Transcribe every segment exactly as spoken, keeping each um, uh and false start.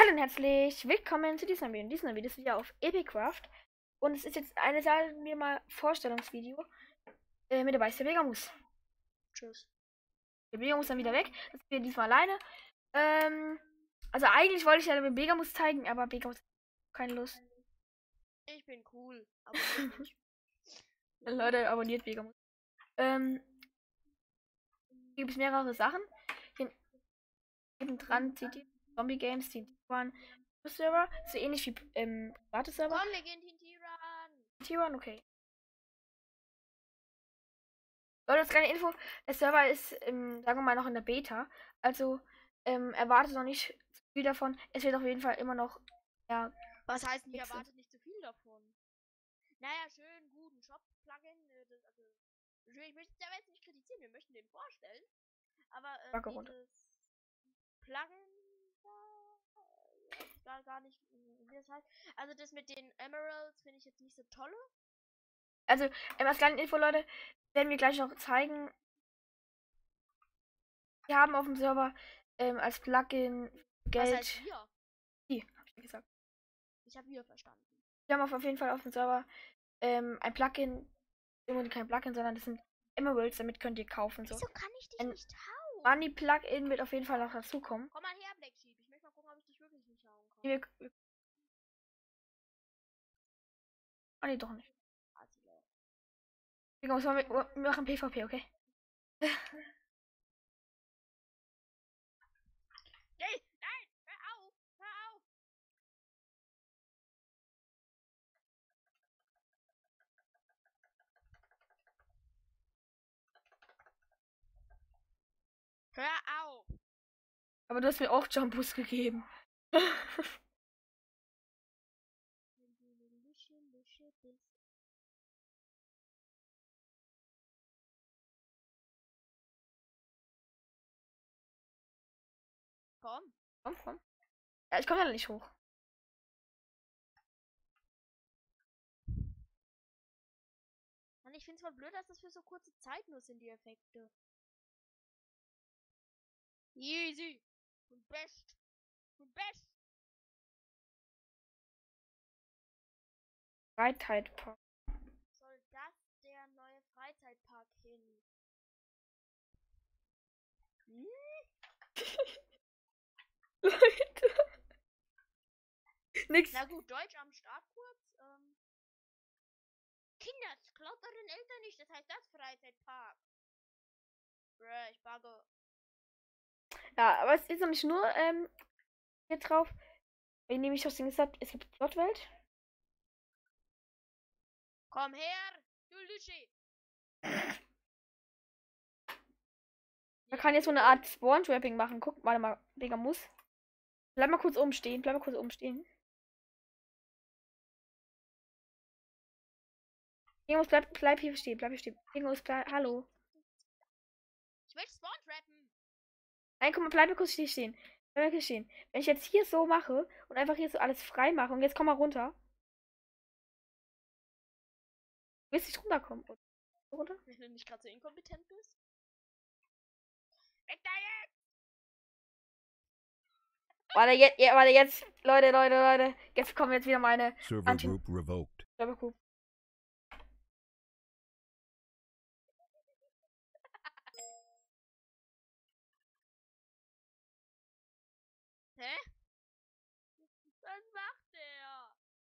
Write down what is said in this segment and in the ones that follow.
Hallo und herzlich willkommen zu diesem Video. In diesem Video ist wieder auf Epicraft. Und es ist jetzt eine, sagen wir mal, Vorstellungsvideo. Äh, mit dabei ist der Vegamus. Tschüss. Der Vegamus dann wieder weg. Das bin diesmal alleine. Ähm, also eigentlich wollte ich ja den Vegamus zeigen, aber Vegamus hat keine Lust. Ich bin cool, aber nicht. Leute, abonniert Vegamus. Ähm, hier gibt es mehrere Sachen. Hier neben dran zieht die Zombie Games, die T eins Server. So ähnlich wie ähm, private Server. Komm, wir gehen in Tiran. T eins, okay. Leute, das kleine Info, der Server ist, ähm, sagen wir mal, noch in der Beta. Also, ähm, erwartet noch nicht zu viel davon. Es wird auf jeden Fall immer noch, ja. Was heißt, ich Wechsel. erwarte nicht zu viel davon? Naja, schön, guten Shop-Plugin. Äh, das, also, ich möchte es aber jetzt nicht kritisieren, wir möchten den vorstellen. Aber äh, Backe runter. dieses Plugin da, äh, ich gar, gar nicht, wie das heißt. Also das mit den Emeralds finde ich jetzt nicht so toll. Also, ähm, als kleine Info, Leute, werden wir gleich noch zeigen. Wir haben auf dem Server ähm, als Plugin Geld. Was heißt wir? Die, hab ich gesagt. Ich habe wir verstanden. Wir haben auf jeden Fall auf dem Server ähm, ein Plugin, irgendwie kein Plugin, sondern das sind Emeralds, damit könnt ihr kaufen. So. Wieso kann ich dich ein nicht hauen? Money Plugin wird auf jeden Fall noch dazukommen. Komm mal her, Black Sheep. Ich möchte mal gucken, ob ich dich wirklich nicht hauen kann. Wir, wir, oh nee, doch nicht. Wir machen PvP, okay? Nee, nein, hör auf, hör auf. Hör auf. Aber du hast mir auch Jumpus gegeben. Wenn du eine Lusche, Lusche bist. Komm. Komm, komm. Ja, ich komme ja nicht hoch. Mann, ich find's voll blöd, dass das für so kurze Zeit nur sind, die Effekte. Easy. Und best. Und best. Freizeitpark. Soll das der neue Freizeitpark hin? Hm? Leute. Nix. Na gut, Deutsch am Start kurz. Ähm. Kinder, klaut euren Eltern nicht, das heißt das Freizeitpark. Bruh, ich bugge. Ja, aber es ist noch nicht nur ähm, hier drauf. Wie nehme ich das Ding gesagt? Es gibt Plotwelt. Komm her, du Lüschi. Man kann jetzt so eine Art Spawn-Trapping machen. Guck mal, mal, Digga, muss. Bleib mal kurz oben stehen. Bleib mal kurz oben stehen. Irgendwas, bleib, bleib hier stehen. Bleib hier stehen. Irgendwas, bleib. Hallo. Ich will Spawn trappen. Nein, guck mal, bleib mal kurz hier stehen. Bleib mal hier stehen. Wenn ich jetzt hier so mache und einfach hier so alles frei mache und jetzt komm mal runter. Du willst nicht runterkommen. Runter? Wenn du nicht gerade so inkompetent bist. Weg da jetzt! Warte, jetzt, ja, warte, jetzt, Leute, Leute, Leute. Jetzt kommen jetzt wieder meine Server Anti- group revoked. Server Group. Hä? Was macht der?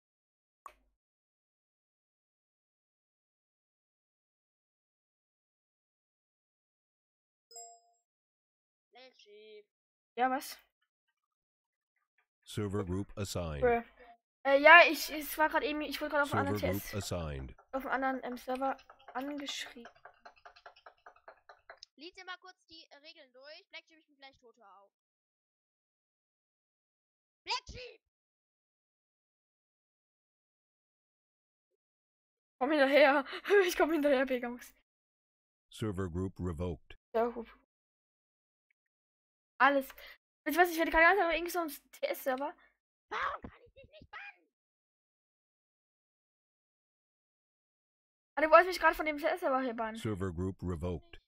Let's see. Ja, was? Server group assigned. Bruh. Äh, ja, ich, es war gerade eben, ich wurde gerade auf einem Server anderen group Test, assigned. auf einem anderen ähm, Server angeschrieben. Lies dir mal kurz die äh, Regeln durch. Black Sheep, ich bin gleich tot, hör auf. Black Sheep! Komm hinterher. Ich komm hinterher, Pegamus. Server group revoked. Server Group. Alles. Ich weiß nicht, ich werde keine Ahnung, aber irgendwie so ein T S-Server. Warum kann ich dich nicht bannen? Aber du wolltest mich gerade von dem T S-Server hier bannen. Server group revoked.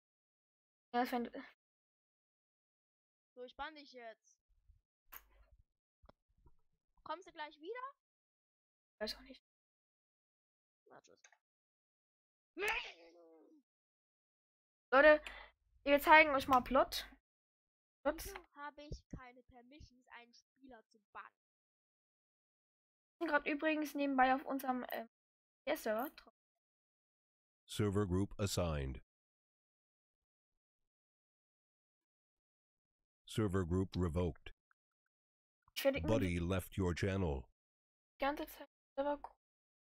Ja, das fände. So, ich bann dich jetzt. Kommst du gleich wieder? Weiß auch nicht. Na, tschüss. Leute, wir zeigen euch mal Plot. Plot. Wieso habe ich keine Permissions, einen Spieler zu bannen? Wir sind gerade übrigens nebenbei auf unserem äh, Server. Server group assigned. Server group revoked. Ich werde immer die Buddy left your channel. ganze Zeit Server gucken.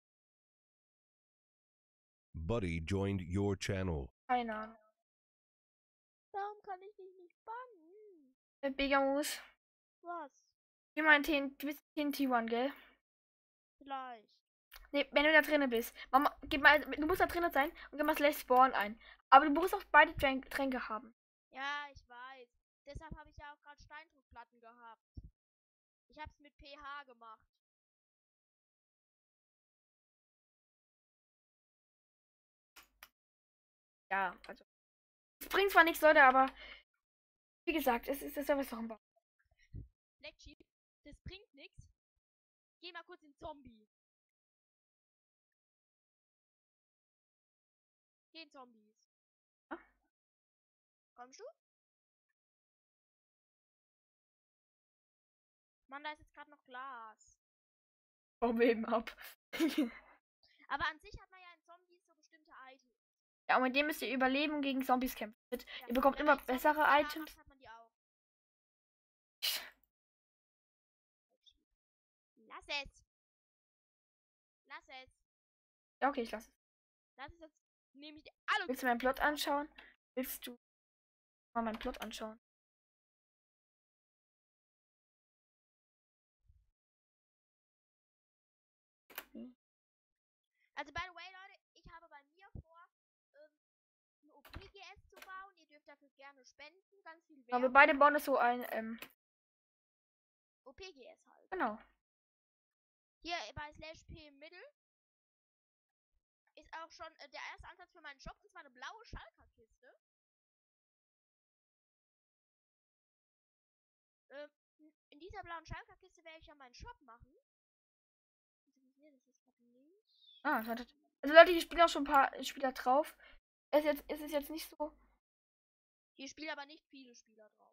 Buddy joined your channel. Keine Ahnung. Warum kann ich dich nicht bannen? Äh, Begamus. Was? Geh mal in T N T, du bist in T N T eins, gell? Vielleicht. Ne, wenn du da drinnen bist. Mama, gib mal, du musst da drinnen sein und gib mal Slash Spawn ein. Aber du musst auch beide Tränk Tränke haben. Ja, ich weiß. Deshalb habe ich ja auch gerade Steindruckplatten gehabt. Ich habe es mit pH gemacht. Ja, also. Es bringt zwar nichts, Leute, aber wie gesagt, es ist das Server ist doch ein Bau. Blacksheep, das bringt nichts. Geh mal kurz in Zombie. Geh in Zombies. Ja? Kommst du? Mann, da ist jetzt gerade noch Glas. Bauen wir eben ab. Aber an sich hat man ja in Zombies so bestimmte Items. Ja, und mit dem müsst ihr überleben und gegen Zombies kämpfen. Ja, Ihr bekommt wenn immer man Zombies bessere pH Items. macht, hat man die auch. Lass es. Lass es. Ja, okay, ich lasse es. Lass es jetzt. Nehme ich die alle. Willst du meinen Plot anschauen? Willst du mal meinen Plot anschauen? Also, by the way, Leute, ich habe bei mir vor, ähm, eine O P G S zu bauen. Ihr dürft dafür gerne spenden. Ganz viel Aber wir Werbung. beide bauen es so ein, ähm, O P G S halt. genau. Hier bei Slash P Mittel ist auch schon äh, der erste Ansatz für meinen Shop. Und zwar eine blaue Schalker-Kiste. Ähm, in dieser blauen Schalker-Kiste werde ich ja meinen Shop machen. Das ist gerade nicht. Ah, warte. Also Leute, hier spielen auch schon ein paar Spieler drauf. Es ist jetzt, es ist jetzt nicht so. Hier spielen aber nicht viele Spieler drauf.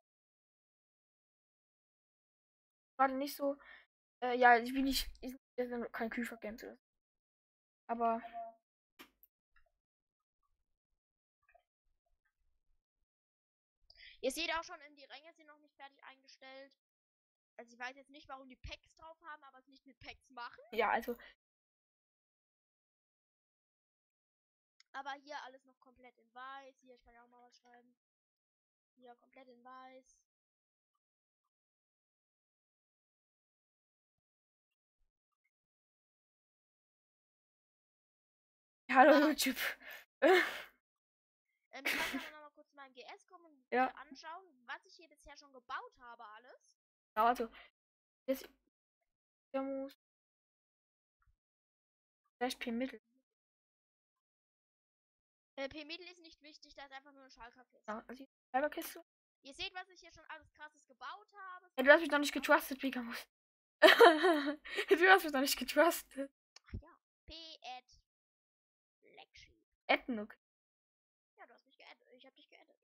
Gerade nicht so. Äh, ja, ich bin nicht. Ich bin kein Kühlvergänse. oder so. Aber. Ihr seht auch schon, die Ränge sind noch nicht fertig eingestellt. Also ich weiß jetzt nicht, warum die Packs drauf haben, aber es nicht mit Packs machen. Ja, also. Aber hier alles noch komplett in weiß. Hier, ich kann ja auch mal was schreiben. Hier komplett in weiß. Hallo Ah. YouTube. Ähm, ich kann dann nochmal kurz zu meinem G S kommen und Ja. mir anschauen, was ich hier bisher schon gebaut habe, alles. Ja, also. Jetzt. Der muss. Slash P Mittel. Äh, P-Mittel ist nicht wichtig, da ist einfach nur eine Schalkerkiste. Ja, also die Cyberkiste. Ihr seht, was ich hier schon alles krasses gebaut habe. Ja, du hast mich noch nicht getrustet, Bigamus. Du hast mich noch nicht getrustet. Ach ja. P-Add. Blacksheep. Adden, okay. Ja, du hast mich geaddet. Ich hab dich geaddet.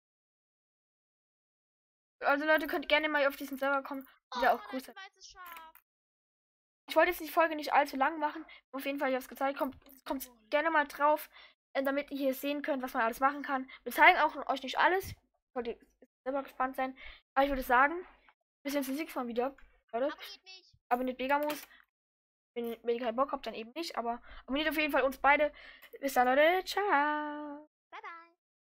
Also Leute, könnt gerne mal auf diesen Server kommen. Oh, Der auch Mann, groß ein weißes Schaf. Ich wollte jetzt die Folge nicht allzu lang machen. Auf jeden Fall, ich habe es gezeigt. Kommt, kommt gerne mal drauf, äh, damit ihr hier sehen könnt, was man alles machen kann. Wir zeigen auch euch nicht alles. Wollt ihr selber gespannt sein. Aber ich würde sagen, bis zum nächsten Mal wieder. Leute, Abonniert mich. abonniert Begamus. Wenn, wenn ihr keinen Bock habt, dann eben nicht. Aber abonniert auf jeden Fall uns beide. Bis dann, Leute. Ciao. Bye, bye.